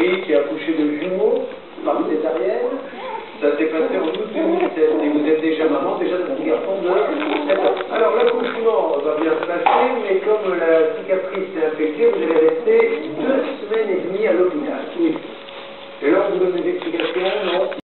chérie qui a accouché de jumeaux par césarienne. Ça s'est passé en août 2007 et vous êtes déjà maman, déjà d'un petit garçon de 7 ans. Alors l'accouchement va bien se passer, mais comme la cicatrice s'est infectée, vous allez